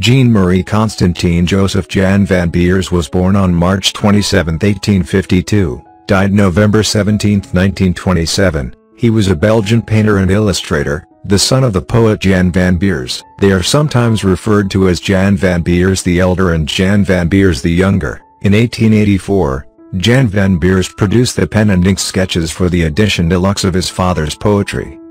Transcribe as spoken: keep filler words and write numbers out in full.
Jean Marie Constantin Joseph Jan van Beers was born on March twenty-seventh, eighteen fifty-two, died November seventeenth, nineteen twenty-seven. He was a Belgian painter and illustrator, the son of the poet Jan van Beers. They are sometimes referred to as Jan van Beers the Elder and Jan van Beers the Younger. In eighteen eighty-four, Jan van Beers produced the pen and ink sketches for the edition deluxe of his father's poetry.